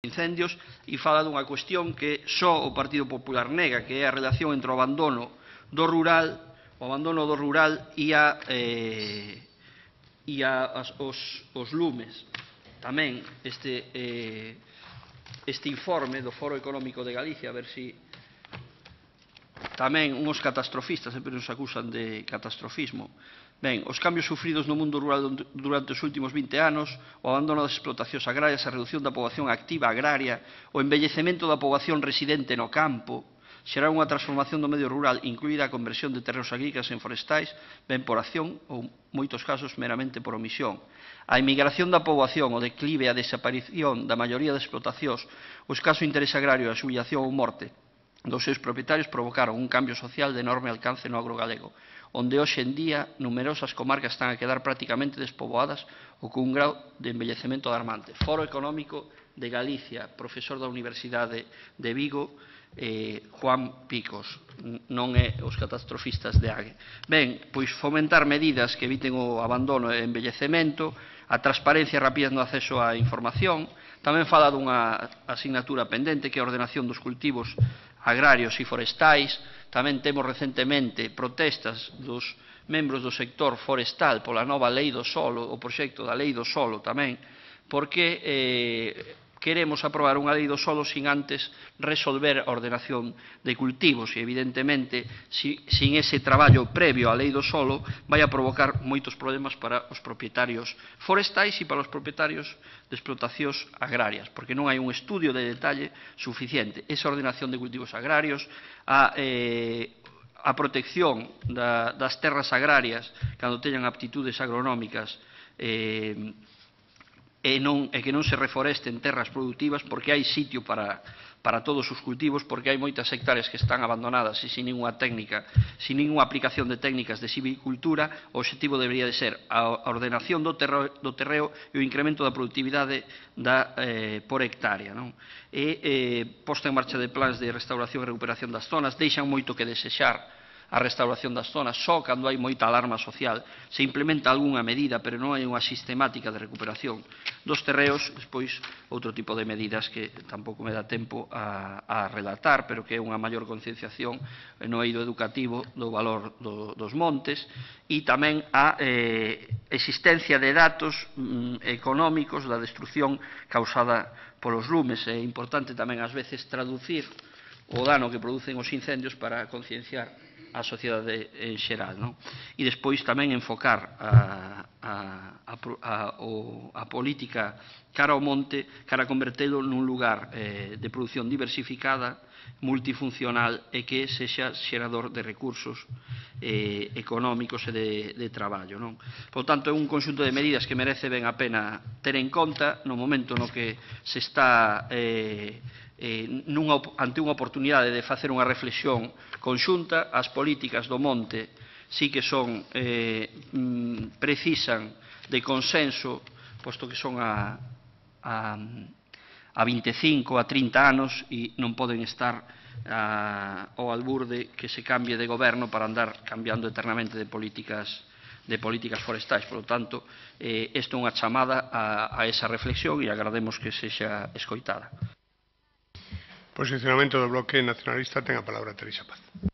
incendios, e fala dunha cuestión que só o Partido Popular nega, que é a relación entre o abandono do rural e os lumes. Tamén este informe do Foro Económico de Galicia, a ver si tamén uns catastrofistas, sempre nos acusan de catastrofismo. Ben, os cambios sufridos no mundo rural durante os últimos 20 anos, o abandono das explotacións agrarias, a reducción da poboación activa agraria, o envellecemento da poboación residente no campo, xeraron unha transformación do medio rural, incluída a conversión de terreos agrícolas en forestais, ben por acción ou, moitos casos, meramente por omisión. A emigración da poboación, o declive e a desaparición da maioría das explotacións, o escaso interese agrario, a xubilación ou morte dos seus propietarios provocaron un cambio social de enorme alcance no agro galego, onde hoxe en día numerosas comarcas están a quedar prácticamente despoboadas ou con un grau de envellecemento alarmante. Foro Económico de Galicia, profesor da Universidade de Vigo, Juan Picos, non é os catastrofistas de Ague. Ben, pois fomentar medidas que eviten o abandono e envellecemento, a transparencia e rapidez no acceso á información. Tamén fala dunha asignatura pendente que é a ordenación dos cultivos agrarios e forestais. Tamén temos recentemente protestas dos membros do sector forestal pola nova lei do solo, o proxecto da lei do solo tamén, porque queremos aprobar unha lei do solo sin antes resolver a ordenación de cultivos e, evidentemente, sin ese traballo previo á lei do solo vai a provocar moitos problemas para os propietarios forestais e para os propietarios de explotacións agrarias, porque non hai un estudio de detalle suficiente. Esa ordenación de cultivos agrarios, a protección das terras agrarias cando teñan aptitudes agronómicas e que non se reforesten terras productivas, porque hai sitio para todos os cultivos, porque hai moitas hectáreas que están abandonadas e sin ninguna técnica, sin ninguna aplicación de técnicas de silvicultura. O obxectivo debería de ser a ordenación do terreo e o incremento da productividade por hectárea. E posta en marcha de plans de restauración e recuperación das zonas, deixan moito que desexar a restauración das zonas. Só cando hai moita alarma social se implementa algunha medida, pero non hai unha sistemática de recuperación dos terreos. Despois, outro tipo de medidas que tampouco me dá tempo a relatar, pero que é unha maior concienciación no eido educativo do valor dos montes, e tamén a existencia de datos económicos da destrucción causada polos lumes. É importante tamén ás veces traducir o dano que producen os incendios para concienciar a sociedade en xeral. E despois tamén enfocar a política cara ao monte, cara a convertelo nun lugar de produción diversificada, multifuncional e que sexa xerador de recursos económicos e de traballo. Por tanto, é un conxunto de medidas que merece ben a pena ter en conta no momento no que se está ante unha oportunidade de facer unha reflexión conxunta. As políticas do monte sí que precisan de consenso, posto que son a 25, a 30 anos e non poden estar ao albur de que se cambie de goberno para andar cambiando eternamente de políticas forestais. Por lo tanto, isto é unha chamada a esa reflexión e agrademos que sexa escoitada. Posicionamento do Bloque Nacionalista, ten a palabra Teresa Paz.